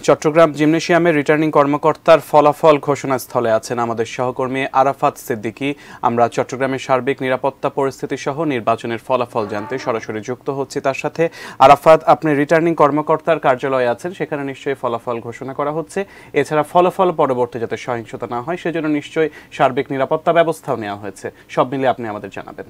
Chittagong জিমনেশিয়ামের returning কর্মকর্তার ফলাফল ঘোষণাস্থলে আছেন আমাদের সহকর্মী আরাফাত সিদ্দিকী। আমরা চট্টগ্রামের সার্বিক নিরাপত্তা পরিস্থিতি সহ নির্বাচনের ফলাফল জানতে সরাসরি যুক্ত হচ্ছি তার সাথে। আরাফাত, আপনি রিটার্নিং কর্মকর্তার কার্যালয়ে আছেন, সেখানে নিশ্চয়ই ফলাফল ঘোষণা করা হচ্ছে। এছাড়া ফলাফল পরবর্তী যাতে সহিংসতা না হয় সেজন্য নিশ্চয়ই সার্বিক নিরাপত্তা ব্যবস্থাও নেওয়া হয়েছে। সব মিলে আপনি আমাদের জানাবেন।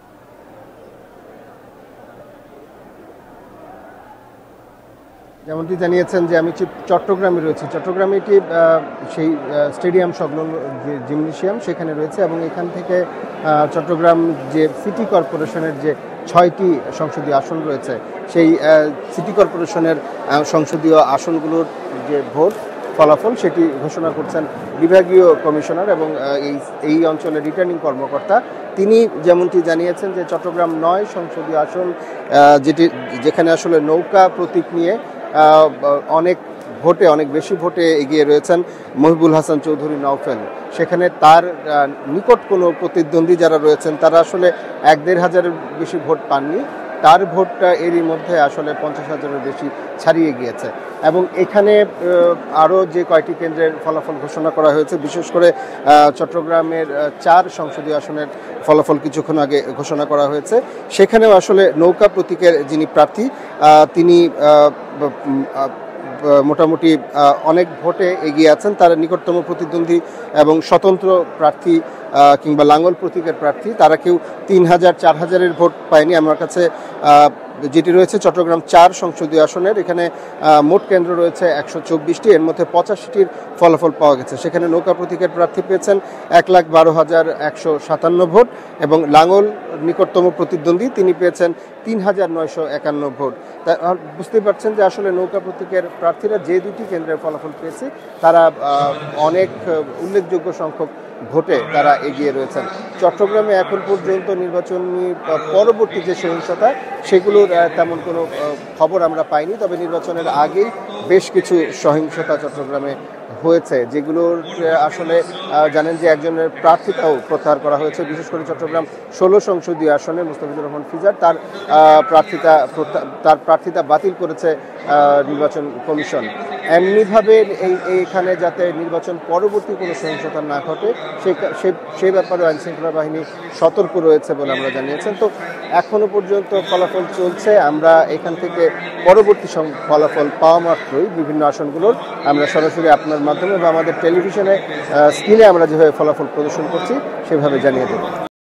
যেমনটি জানিয়েছেন যে আমি চট্টগ্রামে রয়েছি। চট্টগ্রামে এটি সেই স্টেডিয়াম সংলগ্ন যে জিমনেশিয়াম সেখানে রয়েছে এবং এখান থেকে চট্টগ্রাম যে সিটি কর্পোরেশনের যে 6টি সংসদীয় আসন রয়েছে সেই সিটি কর্পোরেশনের সংসদীয় আসনগুলোর যে ভোট ফলাফল সেটি ঘোষণা করছেন বিভাগীয় কমিশনার এবং এই অঞ্চলের রিটার্নিং কর্মকর্তা। তিনি যেমনটি জানিয়েছেন যে চট্টগ্রাম 9 সংসদীয় আসন যেখানে আসলে নৌকা প্রতীক নিয়ে অনেক বেশি ভোটে এগিয়ে রয়েছেন মহিবুল হাসান চৌধুরী নওফেল। সেখানে তার নিকট কোনো প্রতিদ্বন্দ্বী যারা রয়েছেন তারা আসলে 1-1.5 হাজারের বেশি ভোট পাননি। তার ভোটটা এরই মধ্যে আসলে 50,000-এর বেশি ছাড়িয়ে গিয়েছে এবং এখানে আরও যে কয়টি কেন্দ্রের ফলাফল ঘোষণা করা হয়েছে, বিশেষ করে চট্টগ্রামের 4 সংসদীয় আসনের ফলাফল কিছুক্ষণ আগে ঘোষণা করা হয়েছে। সেখানেও আসলে নৌকা প্রতীকের যিনি প্রার্থী তিনি মোটামুটি অনেক ভোটে এগিয়ে আছেন। তার নিকটতম প্রতিদ্বন্দ্বী এবং স্বতন্ত্র প্রার্থী কিংবা লাঙ্গল প্রতীকের প্রার্থী তারা কেউ 3,000-4,000-এর ভোট পায়নি। আমার কাছে যেটি রয়েছে চট্টগ্রাম 4 সংসদীয় আসনের, এখানে মোট কেন্দ্র রয়েছে 124টি, এর মধ্যে 85টির ফলাফল পাওয়া গেছে। সেখানে নৌকা প্রতীকের প্রার্থী পেয়েছেন 1,12,157 ভোট এবং লাঙ্গল নিকটতম প্রতিদ্বন্দ্বী তিনি পেয়েছেন 3,951 ভোট। বুঝতেই পারছেন যে আসলে নৌকা প্রতীকের প্রার্থীরা যে দুটি কেন্দ্রের ফলাফল পেয়েছে তারা অনেক উল্লেখযোগ্য সংখ্যক ভোটে তারা এগিয়ে রয়েছেন। চট্টগ্রামে এখন পর্যন্ত নির্বাচনী পরবর্তী যে সহিংসতা সেগুলোর তেমন কোনো খবর আমরা পাইনি, তবে নির্বাচনের আগেই বেশ কিছু সহিংসতা চট্টগ্রামে হয়েছে, যেগুলোর আসলে জানেন যে একজনের প্রার্থিতাও প্রত্যাহার করা হয়েছে। বিশেষ করে চট্টগ্রাম 16 সংসদীয় আসনে মুস্তাফিজুর রহমান ফিজার তার প্রার্থিতা বাতিল করেছে নির্বাচন কমিশন। এমনিভাবে এইখানে যাতে নির্বাচন পরবর্তী কোনো সহিংসতা না ঘটে সেই ব্যাপারে আইনশৃঙ্খলা বাহিনী সতর্ক রয়েছে বলে আমরা জানিয়েছেন। তো এখনো পর্যন্ত ফলাফল চলছে। আমরা এখান থেকে পরবর্তী ফলাফল পাওয়া মাত্রই বিভিন্ন আসনগুলোর আমরা সরাসরি আপনার মাধ্যমে বা আমাদের টেলিভিশনে স্ক্রিনে আমরা যেভাবে ফলাফল প্রদর্শন করছি সেভাবে জানিয়ে দেব।